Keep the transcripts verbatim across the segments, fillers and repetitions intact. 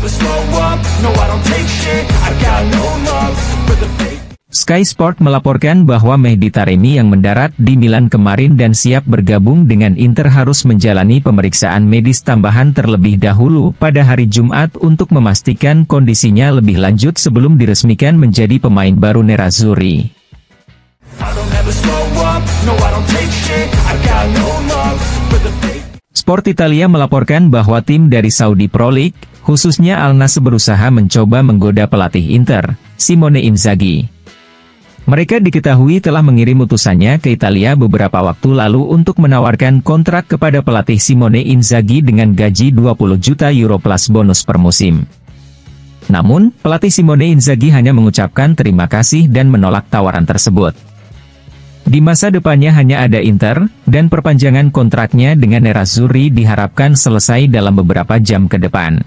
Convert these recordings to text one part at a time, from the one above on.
Sky Sport melaporkan bahwa Mehdi Taremi yang mendarat di Milan kemarin dan siap bergabung dengan Inter harus menjalani pemeriksaan medis tambahan terlebih dahulu pada hari Jumat untuk memastikan kondisinya lebih lanjut sebelum diresmikan menjadi pemain baru Nerazzurri. Sport Italia melaporkan bahwa tim dari Saudi Pro League, khususnya Al Nassr berusaha mencoba menggoda pelatih Inter, Simone Inzaghi. Mereka diketahui telah mengirim utusannya ke Italia beberapa waktu lalu untuk menawarkan kontrak kepada pelatih Simone Inzaghi dengan gaji dua puluh juta euro plus bonus per musim. Namun, pelatih Simone Inzaghi hanya mengucapkan terima kasih dan menolak tawaran tersebut. Di masa depannya hanya ada Inter, dan perpanjangan kontraknya dengan Nerazzurri diharapkan selesai dalam beberapa jam ke depan.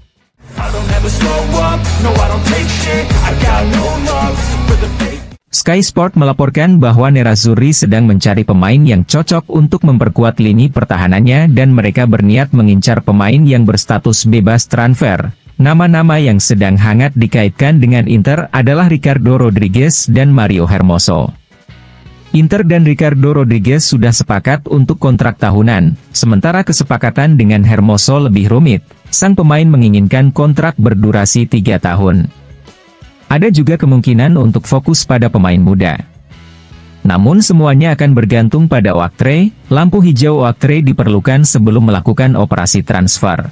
Sky Sport melaporkan bahwa Nerazzurri sedang mencari pemain yang cocok untuk memperkuat lini pertahanannya dan mereka berniat mengincar pemain yang berstatus bebas transfer. Nama-nama yang sedang hangat dikaitkan dengan Inter adalah Ricardo Rodriguez dan Mario Hermoso. Inter dan Ricardo Rodriguez sudah sepakat untuk kontrak tahunan, sementara kesepakatan dengan Hermoso lebih rumit. Sang pemain menginginkan kontrak berdurasi tiga tahun. Ada juga kemungkinan untuk fokus pada pemain muda. Namun semuanya akan bergantung pada Oaktree. Lampu hijau Oaktree diperlukan sebelum melakukan operasi transfer.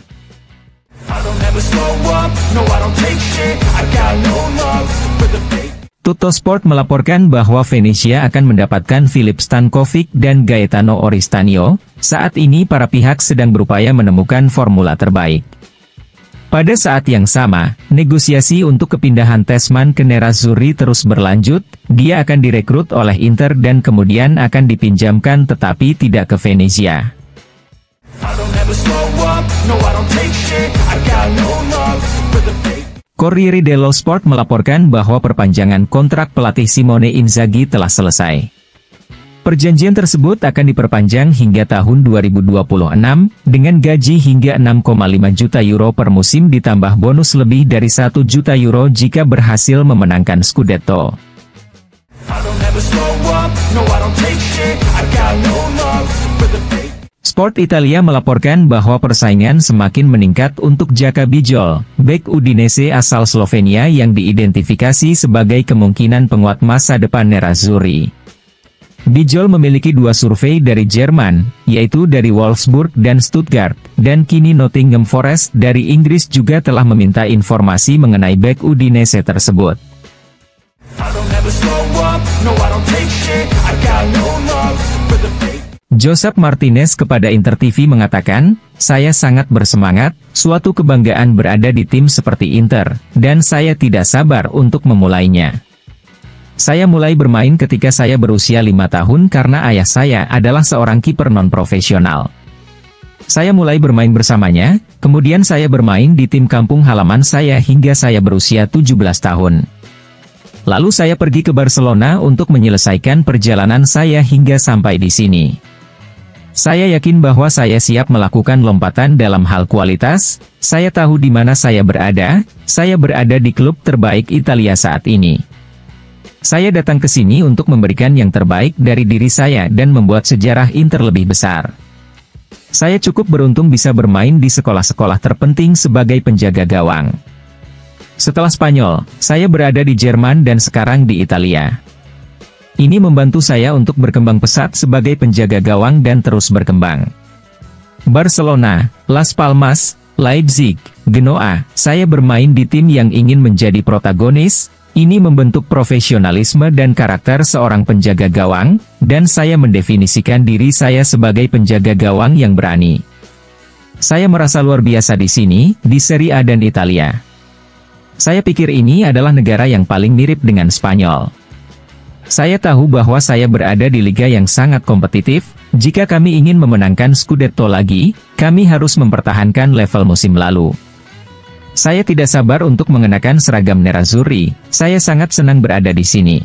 Tuttosport melaporkan bahwa Venezia akan mendapatkan Filip Stankovic dan Gaetano Oristanio. Saat ini para pihak sedang berupaya menemukan formula terbaik. Pada saat yang sama, negosiasi untuk kepindahan Tessmann ke Nerazzurri terus berlanjut. Dia akan direkrut oleh Inter dan kemudian akan dipinjamkan tetapi tidak ke Venezia. Corriere dello Sport melaporkan bahwa perpanjangan kontrak pelatih Simone Inzaghi telah selesai. Perjanjian tersebut akan diperpanjang hingga tahun dua ribu dua puluh enam, dengan gaji hingga enam koma lima juta euro per musim ditambah bonus lebih dari satu juta euro jika berhasil memenangkan Scudetto. Sport Italia melaporkan bahwa persaingan semakin meningkat untuk Jaka Bijol, bek Udinese asal Slovenia yang diidentifikasi sebagai kemungkinan penguat masa depan Nerazzurri. Bijol memiliki dua survei dari Jerman, yaitu dari Wolfsburg dan Stuttgart, dan kini Nottingham Forest dari Inggris juga telah meminta informasi mengenai bek Udinese tersebut. Josep Martinez kepada Inter T V mengatakan, "Saya sangat bersemangat, suatu kebanggaan berada di tim seperti Inter, dan saya tidak sabar untuk memulainya. Saya mulai bermain ketika saya berusia lima tahun karena ayah saya adalah seorang kiper non-profesional. Saya mulai bermain bersamanya, kemudian saya bermain di tim kampung halaman saya hingga saya berusia tujuh belas tahun. Lalu saya pergi ke Barcelona untuk menyelesaikan perjalanan saya hingga sampai di sini. Saya yakin bahwa saya siap melakukan lompatan dalam hal kualitas. Saya tahu di mana saya berada, saya berada di klub terbaik Italia saat ini. Saya datang ke sini untuk memberikan yang terbaik dari diri saya dan membuat sejarah Inter lebih besar. Saya cukup beruntung bisa bermain di sekolah-sekolah terpenting sebagai penjaga gawang. Setelah Spanyol, saya berada di Jerman dan sekarang di Italia. Ini membantu saya untuk berkembang pesat sebagai penjaga gawang dan terus berkembang. Barcelona, Las Palmas, Leipzig, Genoa, saya bermain di tim yang ingin menjadi protagonis. Ini membentuk profesionalisme dan karakter seorang penjaga gawang, dan saya mendefinisikan diri saya sebagai penjaga gawang yang berani. Saya merasa luar biasa di sini, di Serie A dan Italia. Saya pikir ini adalah negara yang paling mirip dengan Spanyol. Saya tahu bahwa saya berada di liga yang sangat kompetitif. Jika kami ingin memenangkan Scudetto lagi, kami harus mempertahankan level musim lalu. Saya tidak sabar untuk mengenakan seragam Nerazzurri. Saya sangat senang berada di sini."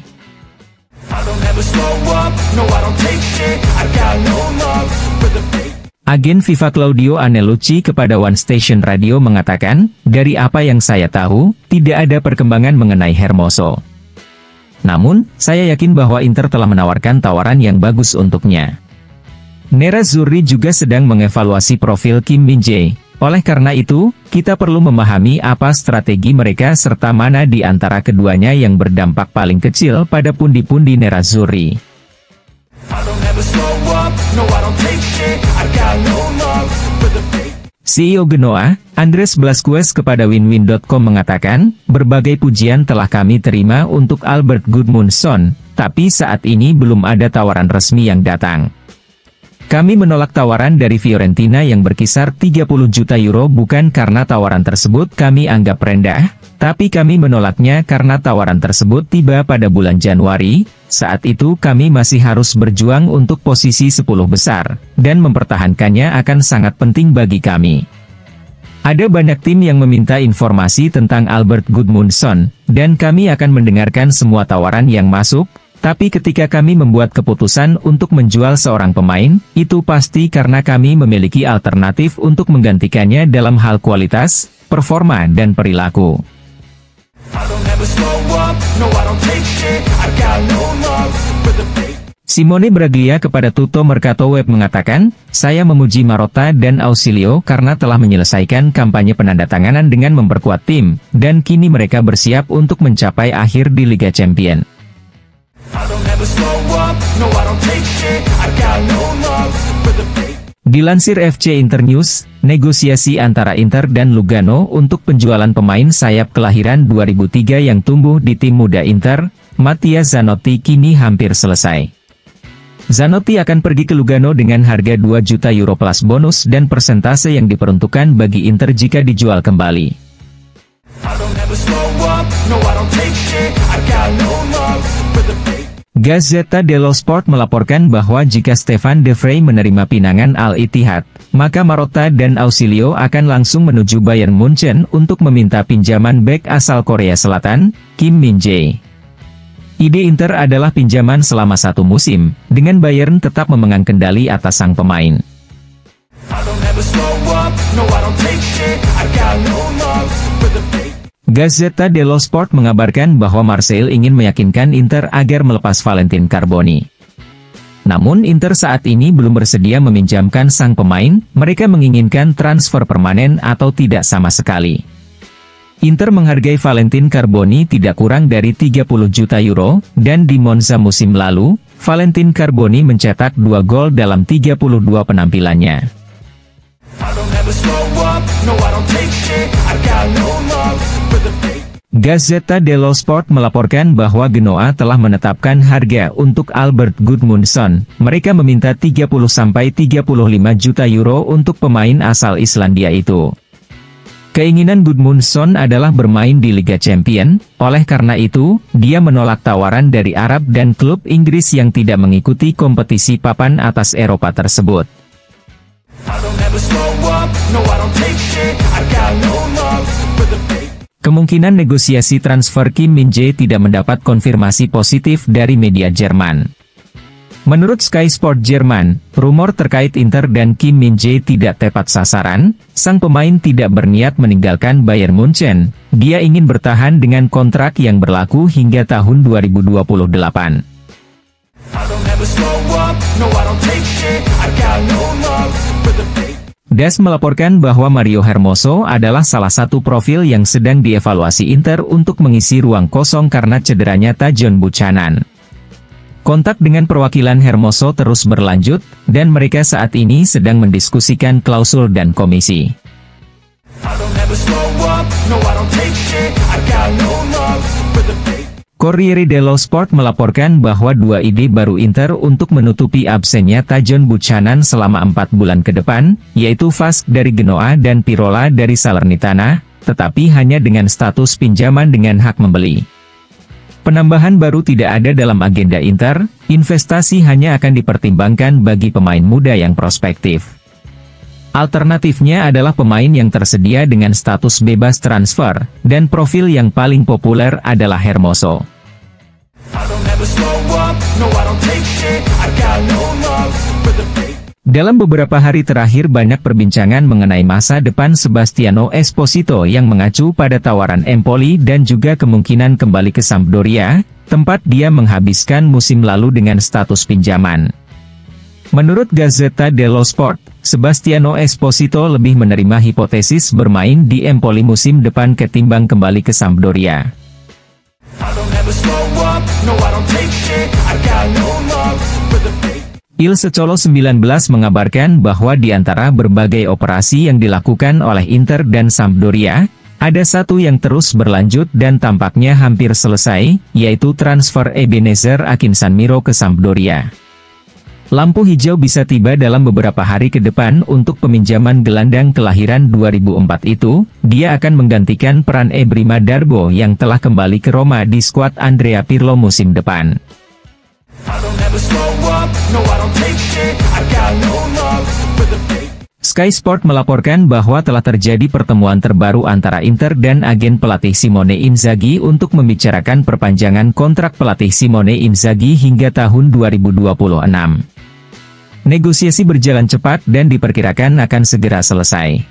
Agen FIFA Claudio Anellucci kepada One Station Radio mengatakan, dari apa yang saya tahu, tidak ada perkembangan mengenai Hermoso. Namun, saya yakin bahwa Inter telah menawarkan tawaran yang bagus untuknya. Nerazzurri juga sedang mengevaluasi profil Kim Min-jae. Oleh karena itu, kita perlu memahami apa strategi mereka serta mana di antara keduanya yang berdampak paling kecil pada pundi-pundi Nerazzurri. C E O Genoa, Andres Blasquez kepada winwin dot com mengatakan, berbagai pujian telah kami terima untuk Albert Gudmundsson, tapi saat ini belum ada tawaran resmi yang datang. Kami menolak tawaran dari Fiorentina yang berkisar tiga puluh juta euro bukan karena tawaran tersebut kami anggap rendah, tapi kami menolaknya karena tawaran tersebut tiba pada bulan Januari. Saat itu kami masih harus berjuang untuk posisi sepuluh besar, dan mempertahankannya akan sangat penting bagi kami. Ada banyak tim yang meminta informasi tentang Albert Gudmundsson, dan kami akan mendengarkan semua tawaran yang masuk, tapi ketika kami membuat keputusan untuk menjual seorang pemain, itu pasti karena kami memiliki alternatif untuk menggantikannya dalam hal kualitas, performa dan perilaku. Simone Braglia kepada Tutto Mercato Web mengatakan, saya memuji Marotta dan Ausilio karena telah menyelesaikan kampanye penandatanganan dengan memperkuat tim, dan kini mereka bersiap untuk mencapai akhir di Liga Champions. Dilansir F C Internews, negosiasi antara Inter dan Lugano untuk penjualan pemain sayap kelahiran dua ribu tiga yang tumbuh di tim muda Inter, Mattia Zanotti kini hampir selesai. Zanotti akan pergi ke Lugano dengan harga dua juta euro plus bonus dan persentase yang diperuntukkan bagi Inter jika dijual kembali. Gazzetta dello Sport melaporkan bahwa jika Stefan De Vrij menerima pinangan Al-Ittihad, maka Marotta dan Ausilio akan langsung menuju Bayern Munchen untuk meminta pinjaman bek asal Korea Selatan, Kim Min-jae. Ide Inter adalah pinjaman selama satu musim, dengan Bayern tetap memegang kendali atas sang pemain. Gazzetta dello Sport mengabarkan bahwa Marseille ingin meyakinkan Inter agar melepas Valentin Carboni. Namun Inter saat ini belum bersedia meminjamkan sang pemain, mereka menginginkan transfer permanen atau tidak sama sekali. Inter menghargai Valentin Carboni tidak kurang dari tiga puluh juta euro, dan di Monza musim lalu, Valentin Carboni mencetak dua gol dalam tiga puluh dua penampilannya. Gazzetta dello Sport melaporkan bahwa Genoa telah menetapkan harga untuk Albert Gudmundsson. Mereka meminta tiga puluh sampai tiga puluh lima juta euro untuk pemain asal Islandia itu. Keinginan Gudmundsson adalah bermain di Liga Champions, oleh karena itu, dia menolak tawaran dari Arab dan klub Inggris yang tidak mengikuti kompetisi papan atas Eropa tersebut. Kemungkinan negosiasi transfer Kim Min-jae tidak mendapat konfirmasi positif dari media Jerman. Menurut Sky Sport Jerman, rumor terkait Inter dan Kim Min-jae tidak tepat sasaran. Sang pemain tidak berniat meninggalkan Bayern Munchen. Dia ingin bertahan dengan kontrak yang berlaku hingga tahun dua ribu dua puluh delapan. D A S melaporkan bahwa Mario Hermoso adalah salah satu profil yang sedang dievaluasi Inter untuk mengisi ruang kosong karena cederanya Tajon Buchanan. Kontak dengan perwakilan Hermoso terus berlanjut, dan mereka saat ini sedang mendiskusikan klausul dan komisi. Corriere dello Sport melaporkan bahwa dua ide baru Inter untuk menutupi absennya Tajon Buchanan selama empat bulan ke depan, yaitu Vask dari Genoa dan Pirola dari Salernitana, tetapi hanya dengan status pinjaman dengan hak membeli. Penambahan baru tidak ada dalam agenda Inter, investasi hanya akan dipertimbangkan bagi pemain muda yang prospektif. Alternatifnya adalah pemain yang tersedia dengan status bebas transfer, dan profil yang paling populer adalah Hermoso. Dalam beberapa hari terakhir banyak perbincangan mengenai masa depan Sebastiano Esposito yang mengacu pada tawaran Empoli dan juga kemungkinan kembali ke Sampdoria, tempat dia menghabiskan musim lalu dengan status pinjaman. Menurut Gazzetta dello Sport, Sebastiano Esposito lebih menerima hipotesis bermain di Empoli musim depan ketimbang kembali ke Sampdoria. Il Secolo sembilan belas mengabarkan bahwa di antara berbagai operasi yang dilakukan oleh Inter dan Sampdoria, ada satu yang terus berlanjut dan tampaknya hampir selesai, yaitu transfer Ebenezer Akinsanmiro ke Sampdoria. Lampu hijau bisa tiba dalam beberapa hari ke depan untuk peminjaman gelandang kelahiran dua ribu empat itu. Dia akan menggantikan peran Ebrima Darbo yang telah kembali ke Roma di skuad Andrea Pirlo musim depan. Sky Sport melaporkan bahwa telah terjadi pertemuan terbaru antara Inter dan agen pelatih Simone Inzaghi untuk membicarakan perpanjangan kontrak pelatih Simone Inzaghi hingga tahun dua ribu dua puluh enam. Negosiasi berjalan cepat dan diperkirakan akan segera selesai.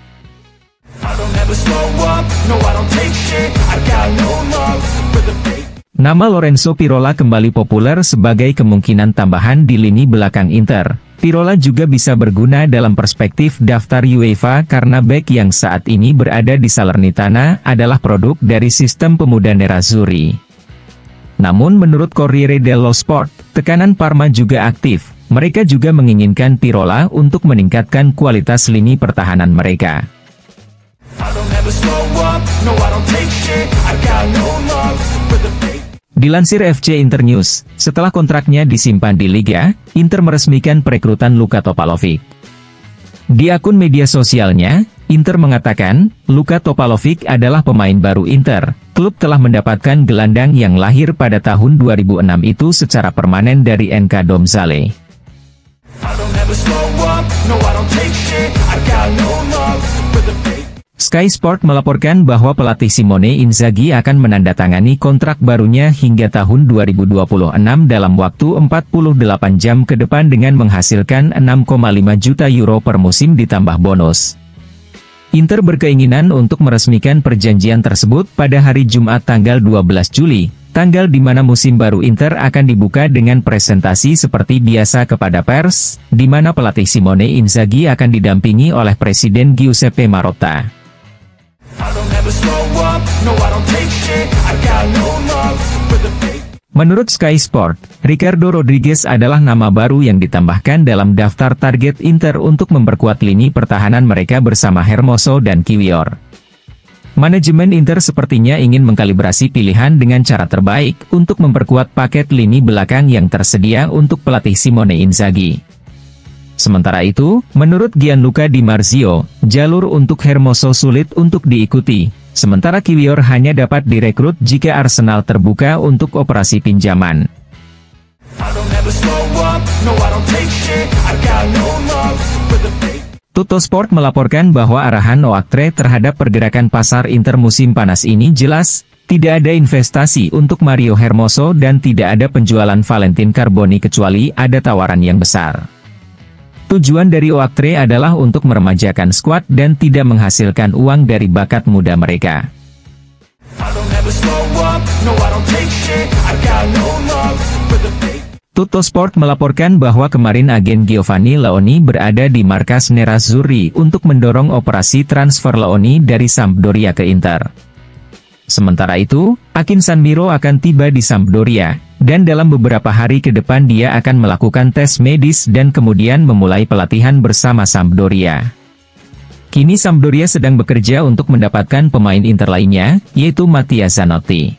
Nama Lorenzo Pirola kembali populer sebagai kemungkinan tambahan di lini belakang Inter. Pirola juga bisa berguna dalam perspektif daftar UEFA karena bek yang saat ini berada di Salernitana adalah produk dari sistem pemuda Nerazzurri. Namun menurut Corriere dello Sport, tekanan Parma juga aktif. Mereka juga menginginkan Pirola untuk meningkatkan kualitas lini pertahanan mereka. Dilansir F C Internews, setelah kontraknya disimpan di Liga, Inter meresmikan perekrutan Luka Topalovic. Di akun media sosialnya, Inter mengatakan, Luka Topalovic adalah pemain baru Inter. Klub telah mendapatkan gelandang yang lahir pada tahun dua ribu enam itu secara permanen dari N K Domzale. Sky Sport melaporkan bahwa pelatih Simone Inzaghi akan menandatangani kontrak barunya hingga tahun dua ribu dua puluh enam dalam waktu empat puluh delapan jam ke depan dengan menghasilkan enam koma lima juta euro per musim ditambah bonus. Inter berkeinginan untuk meresmikan perjanjian tersebut pada hari Jumat tanggal dua belas Juli, tanggal di mana musim baru Inter akan dibuka dengan presentasi seperti biasa kepada pers, di mana pelatih Simone Inzaghi akan didampingi oleh Presiden Giuseppe Marotta. Menurut Sky Sport, Ricardo Rodriguez adalah nama baru yang ditambahkan dalam daftar target Inter untuk memperkuat lini pertahanan mereka bersama Hermoso dan Kiwior. Manajemen Inter sepertinya ingin mengkalibrasi pilihan dengan cara terbaik untuk memperkuat paket lini belakang yang tersedia untuk pelatih Simone Inzaghi. Sementara itu, menurut Gianluca Di Marzio, jalur untuk Hermoso sulit untuk diikuti, sementara Kiwior hanya dapat direkrut jika Arsenal terbuka untuk operasi pinjaman. Tuttosport melaporkan bahwa arahan Oaktre terhadap pergerakan pasar Inter musim panas ini jelas, tidak ada investasi untuk Mario Hermoso dan tidak ada penjualan Valentin Carboni kecuali ada tawaran yang besar. Tujuan dari Oaktre adalah untuk meremajakan skuad dan tidak menghasilkan uang dari bakat muda mereka. Tuttosport melaporkan bahwa kemarin agen Giovanni Leoni berada di markas Nerazzurri untuk mendorong operasi transfer Leoni dari Sampdoria ke Inter. Sementara itu, Akinsanmiro akan tiba di Sampdoria, dan dalam beberapa hari ke depan dia akan melakukan tes medis dan kemudian memulai pelatihan bersama Sampdoria. Kini Sampdoria sedang bekerja untuk mendapatkan pemain Inter lainnya, yaitu Mattia Zanotti.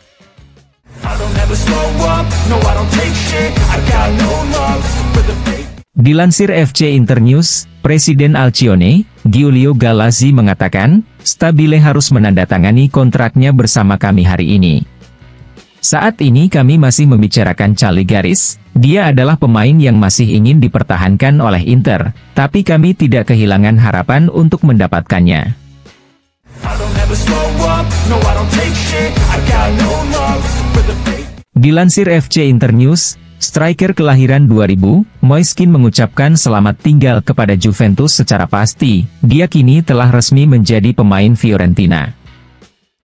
Dilansir F C Internews, Presiden Alcione, Giulio Galazzi mengatakan, Stabile harus menandatangani kontraknya bersama kami hari ini. Saat ini kami masih membicarakan Caligaris, dia adalah pemain yang masih ingin dipertahankan oleh Inter, tapi kami tidak kehilangan harapan untuk mendapatkannya. Dilansir F C Internews, Striker kelahiran dua ribu, Moiskin mengucapkan selamat tinggal kepada Juventus secara pasti. Dia kini telah resmi menjadi pemain Fiorentina.